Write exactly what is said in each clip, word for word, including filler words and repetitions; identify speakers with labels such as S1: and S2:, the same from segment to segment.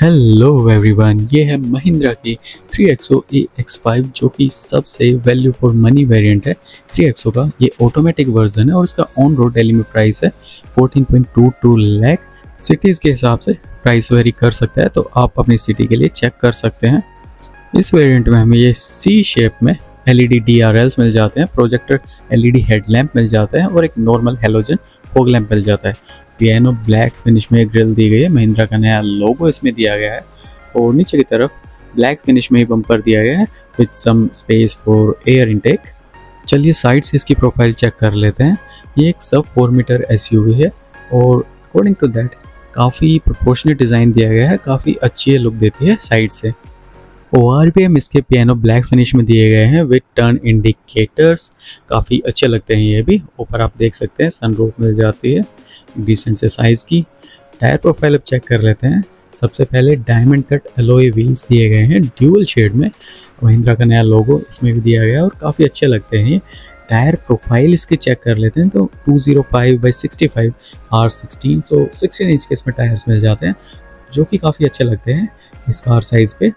S1: Hello everyone, ये है महिंद्रा की three XO A X five जो कि सबसे वैल्यू फॉर मनी वेरिएंट है। थ्री एक्सो का ये ऑटोमेटिक वर्जन है और इसका ऑन रोड दिल्ली में प्राइस है fourteen point two two lakh. Cities के हिसाब से प्राइस वेरी कर सकता है, तो आप अपनी सिटी के लिए चेक कर सकते हैं। इस वेरिएंट में हमें ये सी शेप में एलईडी डी आर एल्स मिल जाते हैं, प्रोजेक्टर एलईडी हेडलैम्प मिल जाता है और एक नॉर्मल हेलोजन फॉग लैम्प मिल जाता है। पियानो ब्लैक फिनिश में ग्रिल दी गई है, महिंद्रा का नया लोगो इसमें दिया गया है और नीचे की तरफ ब्लैक फिनिश में ही बम्पर दिया गया है with some space for air intake. चलिए साइड से इसकी प्रोफाइल चेक कर लेते हैं। ये एक सब फोर मीटर एसयूवी है और अकॉर्डिंग टू दैट काफ़ी प्रोपोर्शनेट डिज़ाइन दिया गया है, काफ़ी अच्छी लुक देती है साइड से। ओ आर वी एम इसके पियानो ब्लैक फिनिश में दिए गए हैं विद टर्न इंडिकेटर्स, काफ़ी अच्छे लगते हैं ये भी। ऊपर आप देख सकते हैं सनरूफ मिल जाती है डिसेंट से साइज़ की। टायर प्रोफाइल अब चेक कर लेते हैं। सबसे पहले डायमंड कट एलॉय व्हील्स दिए गए हैं ड्यूअल शेड में, महिंद्रा का नया लोगो इसमें भी दिया गया है और काफ़ी अच्छे लगते हैं ये। टायर प्रोफाइल इसके चेक कर लेते हैं तो two zero five by sixty five R sixteen, so sixteen inch के इसमें टायर्स मिल जाते हैं जो कि काफ़ी अच्छे लगते हैं इस कार साइज़ पे।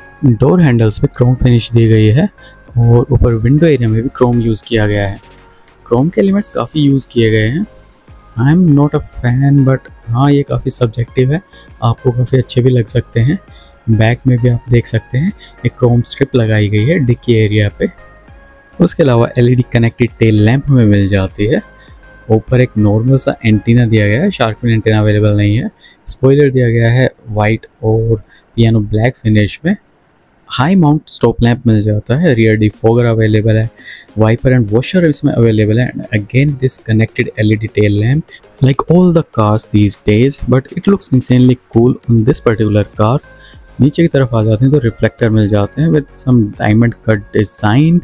S1: डोर हैंडल्स पे क्रोम फिनिश दी गई है और ऊपर विंडो एरिया में भी क्रोम यूज़ किया गया है। क्रोम के एलिमेंट्स काफ़ी यूज़ किए गए हैं। I am not a fan, but हाँ ये काफ़ी सब्जेक्टिव है, आपको काफ़ी अच्छे भी लग सकते हैं। बैक में भी आप देख सकते हैं एक क्रोम स्ट्रिप लगाई गई है डिक्की एरिया पे। उसके अलावा एलईडी कनेक्टेड टेल लैंप में मिल जाती है। ऊपर एक नॉर्मल सा एंटीना दिया गया है, शार्क फिन एंटीना अवेलेबल नहीं है। स्पॉइलर दिया गया है वाइट और पियानो ब्लैक फिनिश में। हाई माउंट स्टॉप लैंप मिल जाता है, रियर डिफॉगर अवेलेबल है, वाइपर एंड वॉशर इसमें अवेलेबल है। Again this connected LED tail lamp like all the cars these days, but it looks insanely cool on this particular car. नीचे की तरफ आ जाते हैं तो रिफ्लेक्टर मिल जाते हैं with some diamond cut design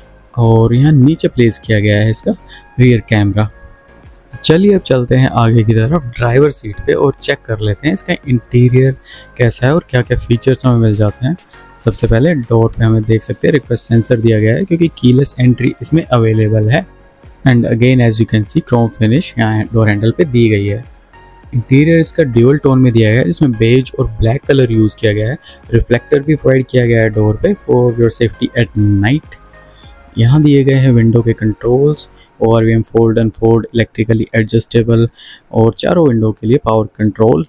S1: और यहाँ नीचे प्लेस किया गया है इसका रियर कैमरा। चलिए अब चलते हैं आगे की तरफ ड्राइवर सीट पे और चेक कर लेते हैं इसका इंटीरियर कैसा है और क्या क्या फीचर्स हमें मिल जाते हैं। सबसे पहले डोर पे हमें देख सकते हैं रिक्वेस्ट सेंसर दिया गया है क्योंकि कीलेस एंट्री इसमें अवेलेबल है। And again as you can see chrome finish यहाँ डोर हैंडल पे दी गई है। इंटीरियर इसका ड्यूअल टोन में दिया गया है जिसमें बेज और ब्लैक कलर यूज़ किया गया है। रिफ्लेक्टर भी प्रोवाइड किया गया है डोर पे for your safety at night. यहाँ दिए गए हैं विंडो के controls, O R V M fold and fold, electrically adjustable और चारों विंडो के लिए पावर कंट्रोल।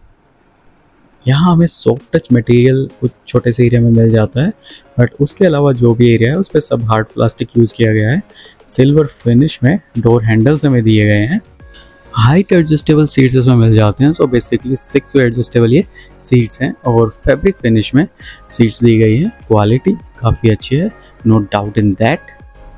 S1: यहाँ हमें सॉफ्ट टच मटेरियल कुछ छोटे से एरिया में मिल जाता है, बट उसके अलावा जो भी एरिया है उस पर सब हार्ड प्लास्टिक यूज़ किया गया है। सिल्वर फिनिश में डोर हैंडल्स हमें दिए गए हैं। हाइट एडजस्टेबल सीट्स इसमें मिल जाते हैं, so basically six way adjustable ये सीट्स हैं और फैब्रिक फिनिश में सीट्स दी गई है। क्वालिटी काफ़ी अच्छी है, नो डाउट इन दैट।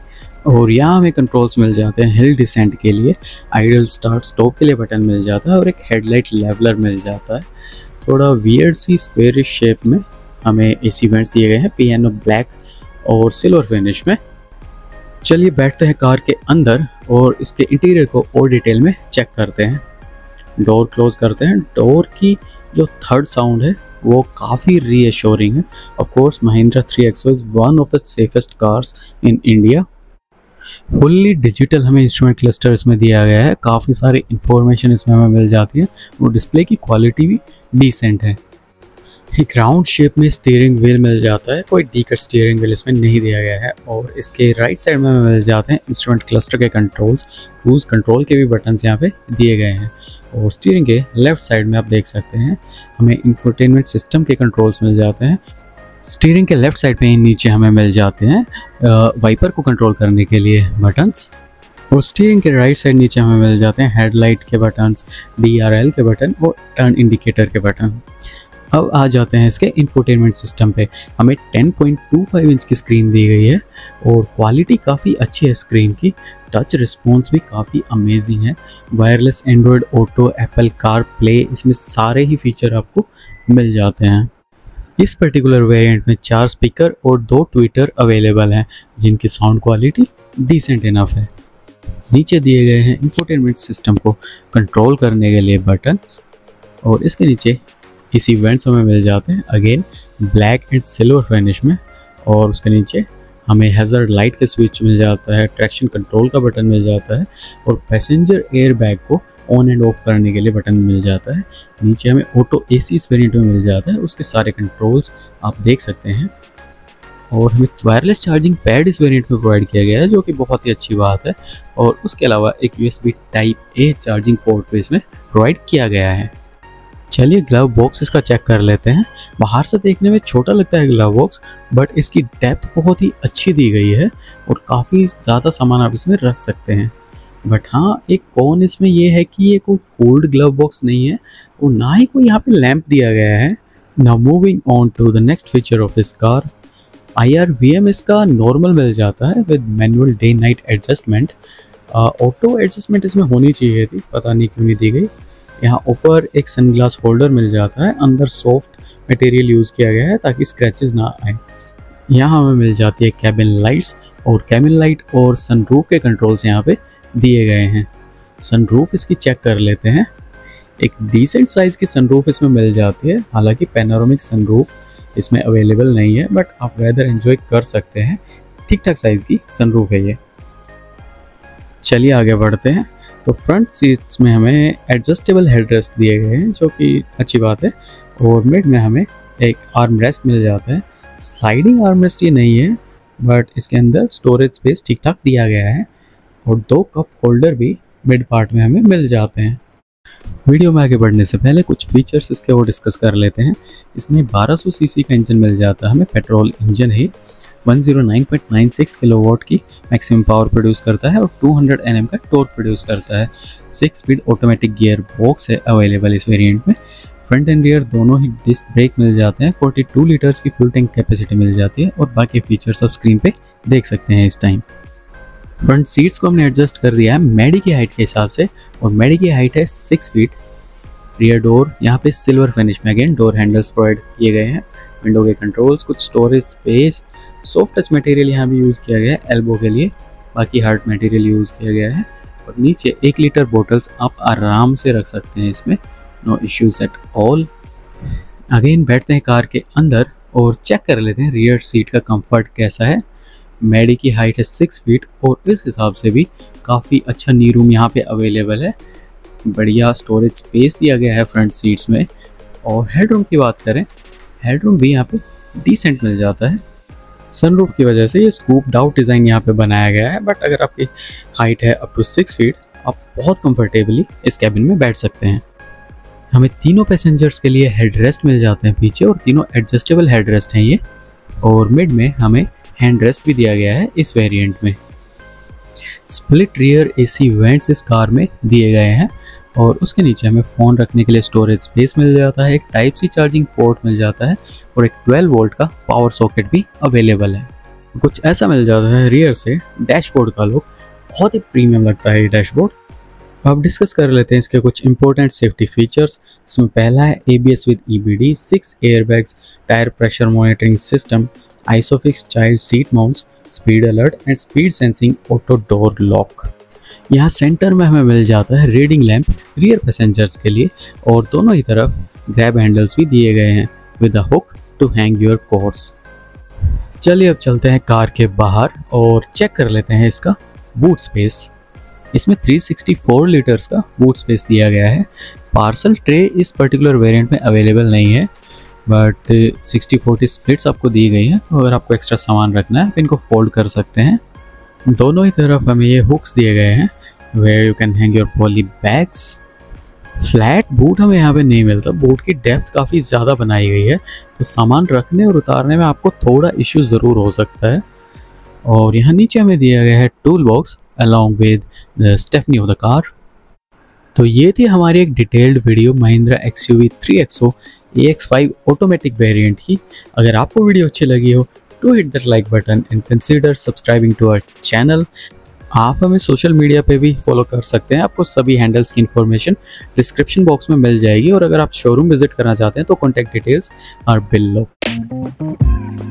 S1: और यहाँ हमें कंट्रोल्स मिल जाते हैं हिल डिसेंट के लिए, आइडल स्टार्ट स्टॉप के लिए बटन मिल जाता है और एक हेडलाइट लेवलर मिल जाता है। थोड़ा वियर्ड सी स्क्वेयरिश शेप में हमें एसी वेंट्स दिए गए हैं पियानो ब्लैक और सिल्वर फिनिश में। चलिए बैठते हैं कार के अंदर और इसके इंटीरियर को और डिटेल में चेक करते हैं। डोर क्लोज करते हैं। डोर की जो थर्ड साउंड है वो काफ़ी रीअश्योरिंग है। Of course Mahindra three XO is one of the safest cars in India. Fully digital हमें इंस्ट्रूमेंट क्लस्टर इसमें दिया गया है, काफ़ी सारी इंफॉर्मेशन इसमें हमें मिल जाती है और डिस्प्ले की क्वालिटी भी डिसेंट है। एक राउंड शेप में स्टीयरिंग व्हील मिल जाता है, कोई डी कट स्टीयरिंग व्हील इसमें नहीं दिया गया है। और इसके राइट साइड में हमें मिल जाते हैं इंस्ट्रूमेंट क्लस्टर के कंट्रोल्स, क्रूज कंट्रोल के भी बटन्स यहाँ पे दिए गए हैं। और स्टीयरिंग के लेफ्ट साइड में आप देख सकते हैं हमें इंफोटेनमेंट सिस्टम के कंट्रोल्स मिल जाते हैं। स्टीयरिंग के लेफ्ट साइड पे ही नीचे हमें मिल जाते हैं वाइपर को कंट्रोल करने के लिए बटन्स और स्टीयरिंग के राइट साइड नीचे हमें मिल जाते हैं हेडलाइट के बटन्स, डी आर एल के बटन और टर्न इंडिकेटर के बटन। अब आ जाते हैं इसके इंफोटेनमेंट सिस्टम पे। हमें ten point two five inch की स्क्रीन दी गई है और क्वालिटी काफ़ी अच्छी है स्क्रीन की। टच रिस्पॉन्स भी काफ़ी अमेजिंग है। Wireless Android Auto, Apple CarPlay, इसमें सारे ही फीचर आपको मिल जाते हैं। इस पर्टिकुलर वेरिएंट में चार स्पीकर और दो ट्विटर अवेलेबल हैं जिनकी साउंड क्वालिटी डिसेंट इनफ है। नीचे दिए गए हैं इंफोटेनमेंट सिस्टम को कंट्रोल करने के लिए बटन्स और इसके नीचे इसी वेंट्स हमें मिल जाते हैं again black and silver finish में। और उसके नीचे हमें हैज़र्ड लाइट का स्विच मिल जाता है, ट्रैक्शन कंट्रोल का बटन मिल जाता है और पैसेंजर एयर बैग को ऑन एंड ऑफ करने के लिए बटन मिल जाता है। नीचे हमें ऑटो एसी इस वेरिएंट में मिल जाता है, उसके सारे कंट्रोल्स आप देख सकते हैं। और हमें वायरलेस चार्जिंग पैड इस वेरिएंट में प्रोवाइड किया गया है, जो कि बहुत ही अच्छी बात है। और उसके अलावा एक USB type A charging port भी इसमें प्रोवाइड किया गया है। चलिए ग्लव बॉक्स इसका चेक कर लेते हैं। बाहर से देखने में छोटा लगता है ग्लव बॉक्स, बट इसकी डेप्थ बहुत ही अच्छी दी गई है और काफ़ी ज़्यादा सामान आप इसमें रख सकते हैं। बट हाँ, एक कॉन इसमें ये है कि ये कोई कोल्ड ग्लव बॉक्स नहीं है और ना ही कोई यहाँ पे लैंप दिया गया है। Now moving on to the next feature of this car, I R V M इसका नॉर्मल मिल जाता है with manual day night adjustment. Auto adjustment इसमें होनी चाहिए थी, पता नहीं क्यों नहीं दी गई। यहाँ ऊपर एक सनग्लास होल्डर मिल जाता है, अंदर सॉफ्ट मटेरियल यूज़ किया गया है ताकि स्क्रैचेस ना आए। यहाँ हमें मिल जाती है कैबिन लाइट्स, और कैबिन लाइट और सनरूफ के कंट्रोल्स यहाँ पे दिए गए हैं। सनरूफ इसकी चेक कर लेते हैं। एक डिसेंट साइज़ की सनरूफ इसमें मिल जाती है, हालांकि पैनोरामिक सनरूफ इसमें अवेलेबल नहीं है, बट आप वेदर एंजॉय कर सकते हैं। ठीक ठाक साइज़ की सनरूफ है ये। चलिए आगे बढ़ते हैं। तो फ्रंट सीट्स में हमें एडजस्टेबल हेडरेस्ट दिए गए हैं, जो कि अच्छी बात है। और मिड में हमें एक आर्म रेस्ट मिल जाता है। स्लाइडिंग आर्म रेस्ट ये नहीं है, बट इसके अंदर स्टोरेज स्पेस ठीक ठाक दिया गया है। और दो कप होल्डर भी मिड पार्ट में हमें मिल जाते हैं। वीडियो में आगे बढ़ने से पहले कुछ फीचर्स इसके और डिस्कस कर लेते हैं। इसमें बारह सौ सीसी का इंजन मिल जाता है हमें, पेट्रोल इंजन है। एक सौ नौ पॉइंट नौ छह किलोवाट की मैक्सिमम पावर प्रोड्यूस करता है और दो सौ एन एम का टॉर्क प्रोड्यूस करता है। Six speed automatic gearbox है अवेलेबल इस वेरिएंट में। फ्रंट एंड रियर दोनों ही डिस्क ब्रेक मिल जाते हैं। बयालीस लीटर्स की फ्यूल टैंक कैपेसिटी मिल जाती है और बाकी फीचर्स आप स्क्रीन पे देख सकते हैं इस टाइम। फ्रंट सीट्स को हमने एडजस्ट कर दिया है मैडी की हाइट के हिसाब से, और मैडी की हाइट है सिक्स फीट। रियर डोर यहाँ पे सिल्वर फिनिश में अगेन डोर हैंडल्स प्रोवाइड किए गए हैं। विंडो के कंट्रोल्स, कुछ storage space, soft touch material यहाँ भी यूज़ किया गया है एल्बो के लिए, बाकी हार्ड मटेरियल यूज़ किया गया है। और नीचे एक लीटर बोटल्स आप आराम से रख सकते हैं इसमें, no issues at all. Again बैठते हैं कार के अंदर और चेक कर लेते हैं रियर सीट का कंफर्ट कैसा है। मैडी की हाइट है सिक्स फीट और इस हिसाब से भी काफ़ी अच्छा नी रूम यहाँ पे अवेलेबल है। बढ़िया स्टोरेज स्पेस दिया गया है फ्रंट सीट्स में। और हेडरूम की बात करें, हेडरूम भी यहाँ पे डिसेंट मिल जाता है। सनरूफ की वजह से ये स्कूप्ड आउट डिज़ाइन यहाँ पे बनाया गया है, बट अगर आपकी हाइट है अप टू सिक्स फीट आप बहुत कंफर्टेबली इस कैबिन में बैठ सकते हैं। हमें तीनों पैसेंजर्स के लिए हेड रेस्ट मिल जाते हैं पीछे, और तीनों एडजस्टेबल हेड रेस्ट हैं ये। और मिड में हमें हैंड रेस्ट भी दिया गया है इस वेरिएंट में। स्प्लिट रियर एसी वेंट्स इस कार में दिए गए हैं, और उसके नीचे हमें फ़ोन रखने के लिए स्टोरेज स्पेस मिल जाता है। एक टाइप सी चार्जिंग पोर्ट मिल जाता है और एक ट्वेल्व वोल्ट का पावर सॉकेट भी अवेलेबल है। कुछ ऐसा मिल जाता है रियर से। डैशबोर्ड का लुक बहुत ही प्रीमियम लगता है ये डैशबोर्ड। अब डिस्कस कर लेते हैं इसके कुछ इंपॉर्टेंट सेफ्टी फीचर्स। इसमें पहला है A B S with E B D, six airbags, tyre pressure monitoring system, ISOFIX child seat mounts, speed alert and speed sensing auto door lock. यहाँ सेंटर में हमें मिल जाता है रीडिंग लैंप रियर पैसेंजर्स के लिए, और दोनों ही तरफ ग्रैब हैंडल्स भी दिए गए हैं with a hook to hang your coats. चलिए अब चलते हैं कार के बाहर और चेक कर लेते हैं इसका बूट स्पेस। इसमें तीन सौ चौंसठ लीटर्स का बूट स्पेस दिया गया है। पार्सल ट्रे इस पर्टिकुलर वेरिएंट में अवेलेबल नहीं है, बट सिक्सटी फोर्टी स्प्लिट्स आपको दी गई है, तो अगर आपको एक्स्ट्रा सामान रखना है आप इनको फोल्ड कर सकते हैं। दोनों ही तरफ हमें ये हुक्स दिए गए हैं where you can hang your poly bags। Flat boot हमें यहाँ पे नहीं मिलता, बूट की डेप्थ काफ़ी ज़्यादा बनाई गई है, तो सामान रखने और उतारने में आपको थोड़ा इश्यू ज़रूर हो सकता है। और यहाँ नीचे हमें दिया गया है tool box along with the stepney of the car. तो ये थी हमारी एक detailed video Mahindra X U V three XO A X five automatic variant की। अगर आपको वीडियो अच्छी लगी हो to hit that like button and consider subscribing to our channel। आप हमें सोशल मीडिया पे भी फॉलो कर सकते हैं, आपको सभी हैंडल्स की इन्फॉर्मेशन डिस्क्रिप्शन बॉक्स में मिल जाएगी। और अगर आप शोरूम विजिट करना चाहते हैं तो कॉन्टैक्ट डिटेल्स आर बिलो।